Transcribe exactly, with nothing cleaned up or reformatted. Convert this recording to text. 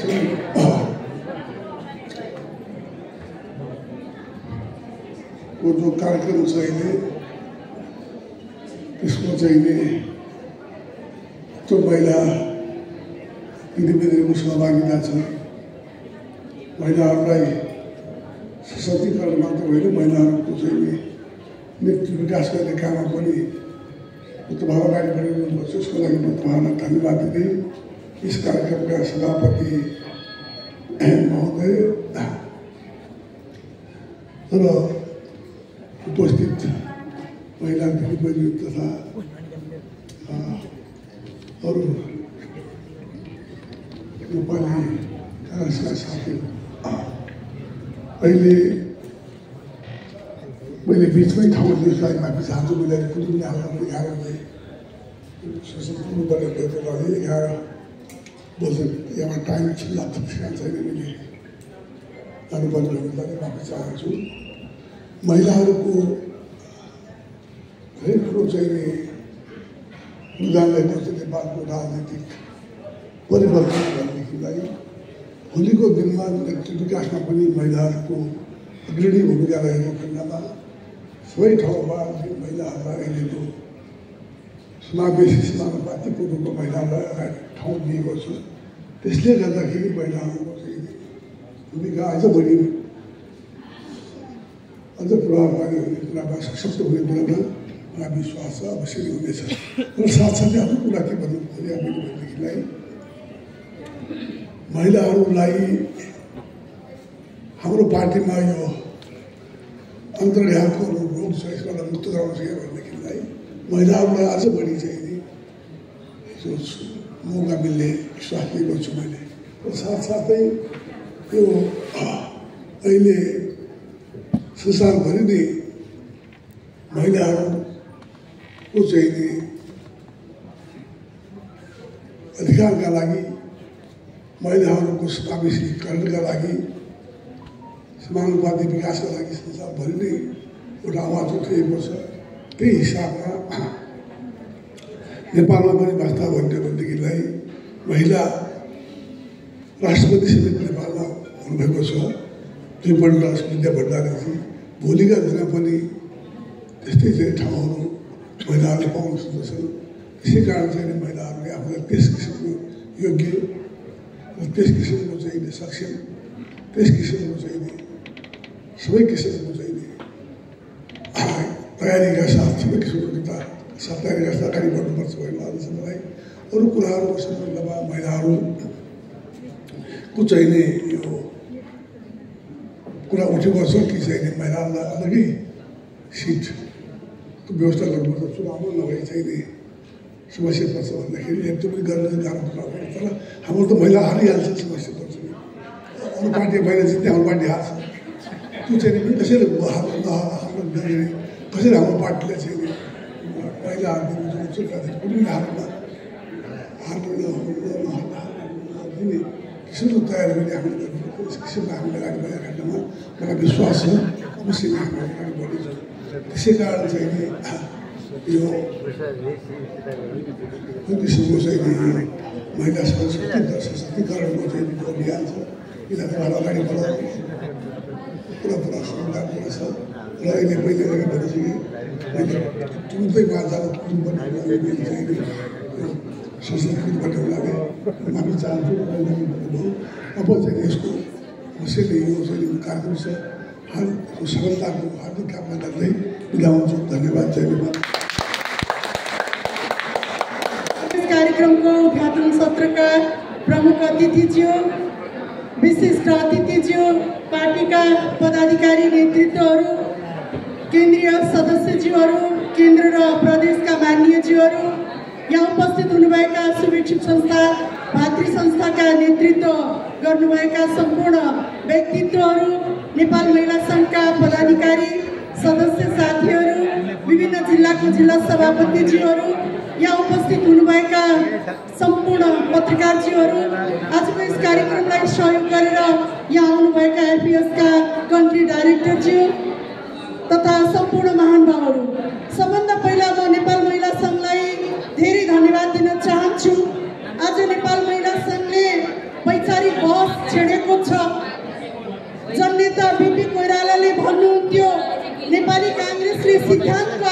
को जो कार्यक्रम छ अहिले त्यसको चाहिँ त्यो महिला दिदीबहिनीहरूको सहभागिता छ। महिलाहरूलाई सशक्तिकरण मात्र होइन, महिलाहरूको चाहिँ नेतृत्व विकास गर्ने काममा पनि तपाईँ अगाडि बढिरहनु छ। यसको लागि म तपाईँलाई धन्यवाद दिँदै इस कार्यक्रमका सभापति महोदय र उपस्थित महिला दिदीबहिनी तथा अरू नेपाली काङ्ग्रेसका साथीहरू, अहिले मैले बिचमै ठाउँ दिएकोलाई माफी चाहन्छु। मैले कुनै पनि आफ्नो एघार बजे सशस्त्र बढेको एघार बजे यहाँ टाइम छिल्ला छैन, मैले जानुपर्ने हुँदाखेरि माफी चाहन्छु। महिलाहरूको धेरै ठुलो चाहिँ योगदानलाई गर्छ नेपालको राजनीतिक परिवर्तन गर्नेदेखिलाई भोलिको दिनमा नेतृत्व विकासमा पनि महिलाहरूको अग्रणी भूमिका रहेको खण्डमा सबै ठाउँमा महिलाहरूलाई अहिलेको समावेशी समानुपातिको रूपमा महिलालाई अगाडि ठाउँ दिएको छ। त्यसले गर्दाखेरि महिलाहरूको चाहिँ भूमिका अझ बढी अझ प्रभावकारी हुने कुरामा सशक्त हुने कुरामा मलाई विश्वास छ, अवश्य नै हुनेछ। र साथसाथै अर्को कुरा के भन्नु पऱ्यो भनेदेखिलाई महिलाहरूलाई हाम्रो पार्टीमा यो अन्तर्घातको रोग छ, यसबाट मुक्त गराउनु छ भनेदेखिलाई महिलाहरूलाई अझ बढी चाहिँ जो मौका मिल्ने विश्वास लिएको छु मैले। र साथसाथै यो अहिले संसारभरि नै महिलाहरूको चाहिँ नि अधिकारका लागि, महिलाहरूको समावेशीकरणका लागि, समानुपातिक विकासका लागि संसारभरि नै एउटा आवाज उठेको छ। त्यही हिसाबमा नेपालमा पनि वास्तव भन्यो भनेदेखिलाई महिला राष्ट्रपति समेत नेपालमा हुनुभएको छ। त्रिपल्ट विद्या भण्डारीजी भोलिका दिनमा पनि त्यस्तै चाहिँ ठाउँहरू महिलाहरूले पाउन सक्दछन्। त्यसै कारण चाहिँ महिलाहरूले आफूलाई त्यस किसिमको योग्य र त्यस किसिमको चाहिँ सक्षम, त्यस किसिमको चाहिँ सबै किसिमको चाहिँ तयारीका साथ सबै किसिमको साथ तयारीका साथ अगाडि बढ्नुपर्छ भन्ने लाग्दछ मलाई। अरू कुराहरूको सन्दर्भमा महिलाहरूको चाहिँ नि यो कुरा उठेको छ कि चाहिँ महिलाहरूलाई अलग्गै सिटको व्यवस्था गर्नुपर्छ, चुनावमा नभए चाहिँ नि समस्या पर्छ भन्दाखेरि एकदमै गर्न गाह्रो कुरा हो। तर हाम्रो त महिला हारिहाल्छ, समस्या पर्छ। अरू पार्टी महिला जित्ने हाम्रो पार्टी हाल्छ, त्यो चाहिँ नि कसैले हाम्रो कसैले हाम्रो पार्टीले चाहिँ नि महिलाहरूको कुनै हालमा हार्नु नदिने किसिमको तयारी पनि हामीले गर्नुपर्छ। यस किसिमको हामीले अगाडि बढेको खण्डमा मलाई विश्वास छ अवश्य नै हामी अगाडि बढिन्छौँ। त्यसै कारण चाहिँ नि यो जुन किसिमको चाहिँ नि महिला संस्कृति सशक्तिकरणको चाहिँ जो अभियान छ, यसलाई तपाईँलाई अगाडि बढाउनु पुरा पुरा समुदाय छ। र अहिले पहिले अगाडि बढिसकेँ, मैले तुरुन्तै उहाँ जानु पुग्नुपर्ने चाहिँ संस्कृतिबाट उनीहरूले माफी चाहन्छु। अब चाहिँ यसको अवश्य नै यो चाहिँ कार्यक्रम छ, हर सफलताको हार्दिक कामना गर्दै बिदा हुन्छु। धन्यवाद, जय नेपाल। इस कार्यक्रमको उद्घाटन सत्रका प्रमुख अतिथिज्यू, विशिष्ट अतिथिज्यू, पार्टीका पदाधिकारी नेतृत्वहरू, केन्द्रीय सदस्यज्यूहरू, केन्द्र र प्रदेशका मान्यज्यूहरू, यहाँ उपस्थित हुनुभएका शुभेच्छुक संस्था भातृ संस्थाका नेतृत्व गर्नुभएका सम्पूर्ण व्यक्तित्वहरू, नेपाल महिला सङ्घका पदाधिकारी, सदस्य साथीहरू, विभिन्न जिल्लाको जिल्ला सभापतिज्यूहरू, यहाँ उपस्थित हुनुभएका सम्पूर्ण पत्रकारज्यूहरू, आजको यस कार्यक्रमलाई सहयोग गरेर यहाँ आउनुभएका एफिएसका कन्ट्री डाइरेक्टरज्यू तथा सम्पूर्ण महानुभावहरू, सबभन्दा पहिला म नेपाल महिला सङ्घलाई धेरै धन्यवाद दिन चाहन्छु। आज नेपाल महिला सङ्घले वैचारिक हामीले सिद्धान्तको